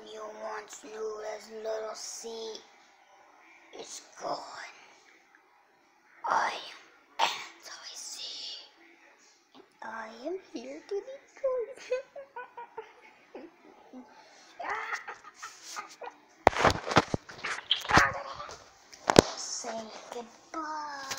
you once knew as Little C is gone. I am Anti-C, and I am here to destroy Say goodbye.